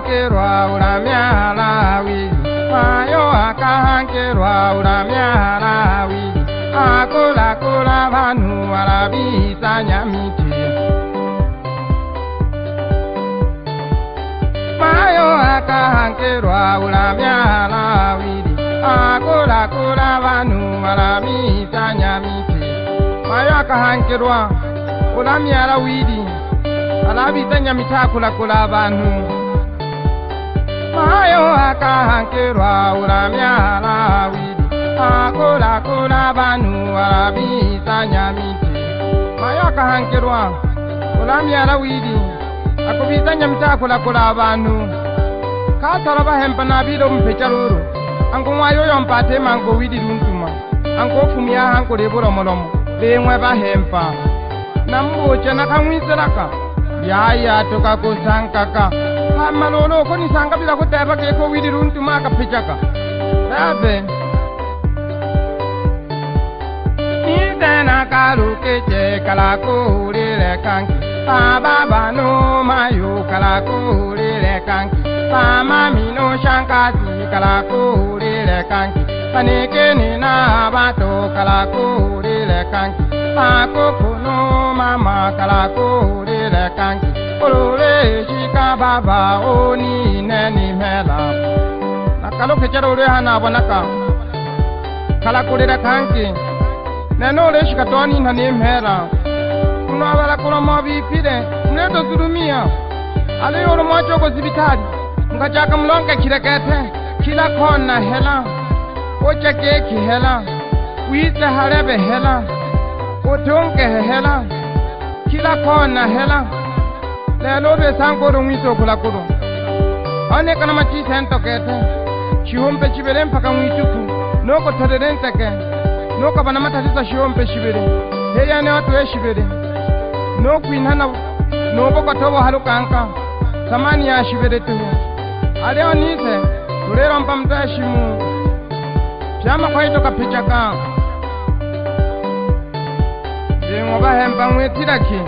akahankerwa uramyala wili mayo akahankerwa uramyala wili akula kula banu arabisa nyamiti mayo akahankerwa uramyala wili akula kula banu arabisa nyamiti mayo akahankerwa uramyala wili arabisa nyamiti akula kula banu mayo akahankerwa uramyala wili akula kula banu arabisa nyamiti mayo akahankerwa uramyala wili akubisa nyamiti akula kula banu katara bahempa nabiro mpecharuru ango mwayo yompate mango wili runtuma ango kumya hanko leboro molomo bemwe bahempa nambocha nakamwiseraka yaya toka kusankaka hamalolo koni sanga bila kuteba ke ko wili runtuma akapechaka abe nidana karuke che kala kurile kanki baba no mayo kala kurile kanki mama mino shankasi kala kurile kanki paneke ni na bato kala kurile kanki pakokono mama kala kurile kanki olole shika baba oni neni mela nakalo kecharo re hana bonaka kala kurile kanki neno le shika toni na ni mela kuno abala kuno mabi pide neto surumia ale yoro macho ko zibitari ngachaka mlonga kirekete kila kona hela ocha keki hela wita harebe hela otonke hela kila kona hela lelo be sanko rumito kula kudo ane kana machi sento kete chihompe chibere mpaka mwituku noko tadedente ke noko bana matatiza chihompe chibere heya ne watu eshibere noku inhana nobo kotobo halukanka samani ya shibere tu aleo nise turero mpamtashimu chama kwa ito kapichaka jengo bahempa mwetiraki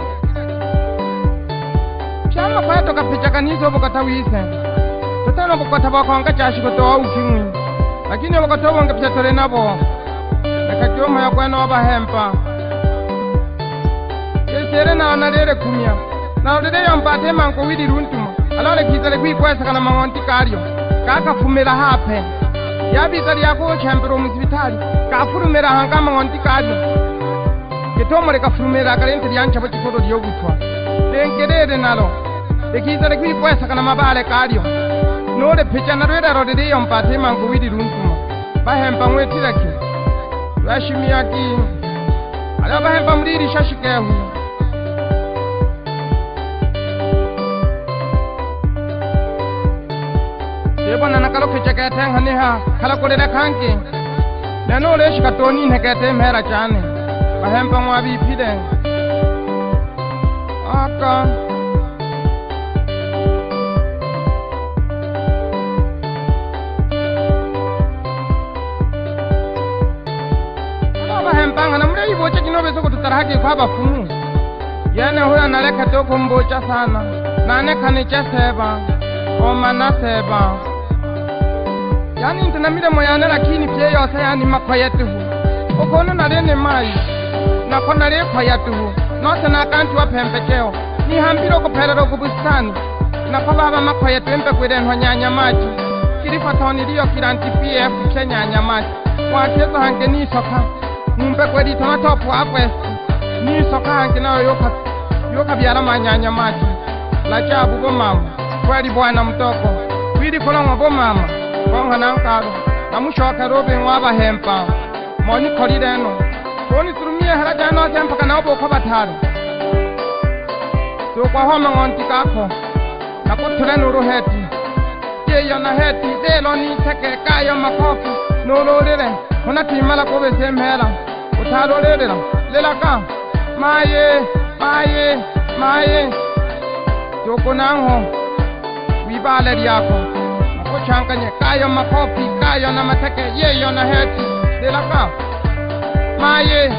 chama kwa ito kapichaka niso bukatawise tutano bukataba kwa nka chashi kutoa ukimwi lakini bukatobo ngapichatore nabo nakakioma ya kweno bahempa yesere na analere kumya na odede yompate manko widi runtuma alole kitale kwikwesa kana mangonti karyo kaka fumela hape yabitali yako chambero musibitali kafurumera hanga mangonti karyo ketomore kafurumera kalente yancha bachikodo lyogutwa lengerere nalo ekitale kwikwesa kana mabale karyo nole picha na rweda rodede yompate manko widi runtuma bahempa mwetiraki rashimiyaki ala bahempa mriri shashikehu ebona nakalo kicheke tenga ha kala kolera kanki neno le shikatoni nekete mera chane bahempa mwabi pide aka bahempa ngana mure iboche kinobe soko tutarahaki kwa bafumu yana huya naleka toko mbocha sana nane kanicha seba oma na seba yani ntinamire moyane lakini pye yose yani makoyetuhu okono narene mai nakona le koyetuhu note na kanti wa pembekeo ni hambiro ko perero ku bustani na kwa baba makoyetu embe kwede nhonyanya maji kilifa toni liyo kiranti pf kenyanya maji watezo hange ni soka mumbe kwedi tomato apwe ni soka hange nayo yoka biara manyanya maji la chabu bo mama kweli bwana mtoko wili kolongo bo mama konga nankalo namushoka robe ngwaba hempa moni kolireno koni turumie haraja no tempa kana obo ko bataro so kwa homa ngonti kako nakutule nuru heti yeyo na heti delo ni teke kayo makofi nololele hona timala ko be semhela utalolele lela ka maye joko nango wibale lyako kuchanganye kayo makofi kayo na mateke yeyo na heti lela ka maye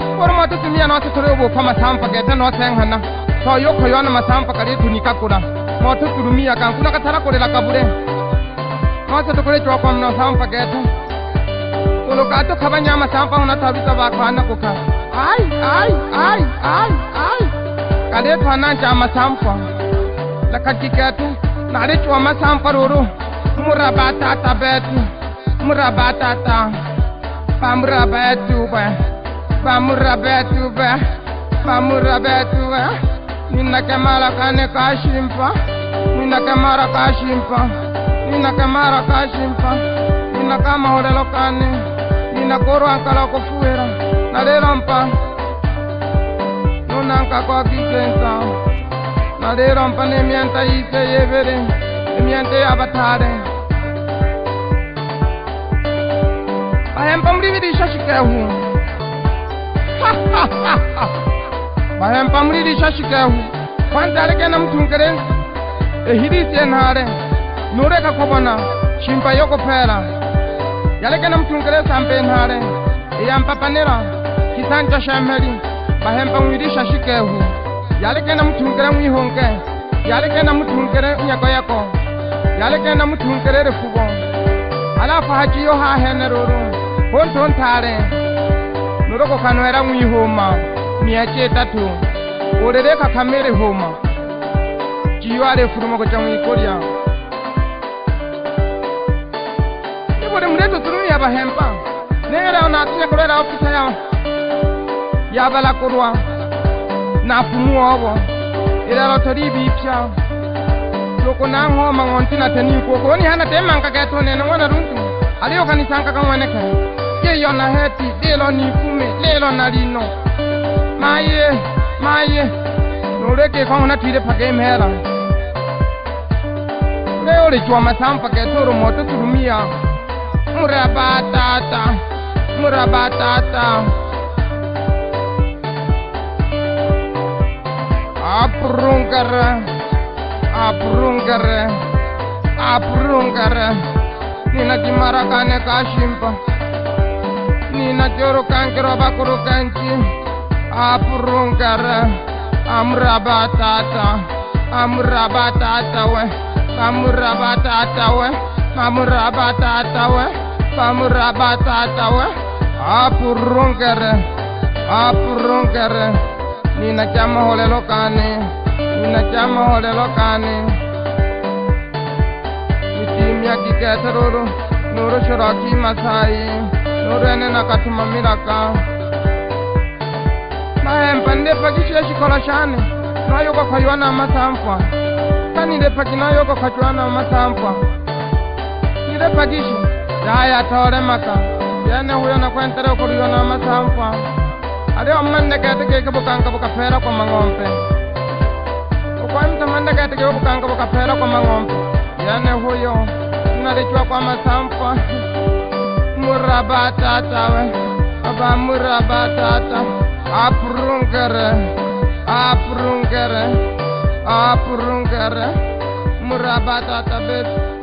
Porma tu tumia no se toro bo kama sampa kete no senghana to yoko yona masampa kare tunika kura moto turumia kan kuna katara kore la kabure moto to kore chwa kwamna sampa getu ulo kato kabanya ma sampa una tabita ba kana kuka ai kade thana chama sampa la kakiketu na re chwa ma sampa roro murabata tabetu murabata ta pamurabetu ba pamurabetu ba pamurabetu ba nina kamara kane kashimpa nina kamara kashimpa nina kamara kashimpa nina kama horelo kane nina koro ankala kofuera na lerompa nunanka kwa kikensa na lerompa ne mienta ise yevere ne miente abatare bahempa mrividisha shikehu bahempa mrividisha shikehu kwantare kena mtunkere ehirisi enhare nure kakobona shimpa yoko pera yale kena mtunkere sampe enhare eyampapanera kisancha shemheri bahempa mwiridisha shikehu yale kena mtunkere mwihonke yale kena mtunkere nyako yako yale kena mtunkere refugo alafu hachiyo haheneruru honton tare nuroko kanwera mwihoma miache tatu orereka kamere homa jiware furumo kocha mwikoria ibore mreto turumi ya bahempa nera ona atunya korera ofisa ya bala korwa na fumu obo ira rotori bipya loko na ngoma ngontina teni ko ni hana temanga keto ne ngona runtu aliyo kanisanka kamwaneka ye yona heti delo ni fume lelo na lino maye noreke kona tire pake mera leo le chwa masampa ke toro moto turumia murabatata aprungara nina dimara kane kashimpa nina joro kankero bakuru kanchi aprungara amrabatata we aprungara nina chama holelo kane itimya kiketeroro nuru shiraki masai nuru ene nakatuma miraka mahempande pakishe shikola shane nayoka kaywana masampa kanile pakina yoko kachwana masampa ile pakishi yaya tore maka yana huyo na kwentere ukuriwana masampa ade amande kete ke bukanga bukafera kwa mangombe ukwamta mande kete ke bukanga bukafera kwa mangombe yana huyo nalichwa kwa masampa murabatata we aba murabatata aprungere murabatata bet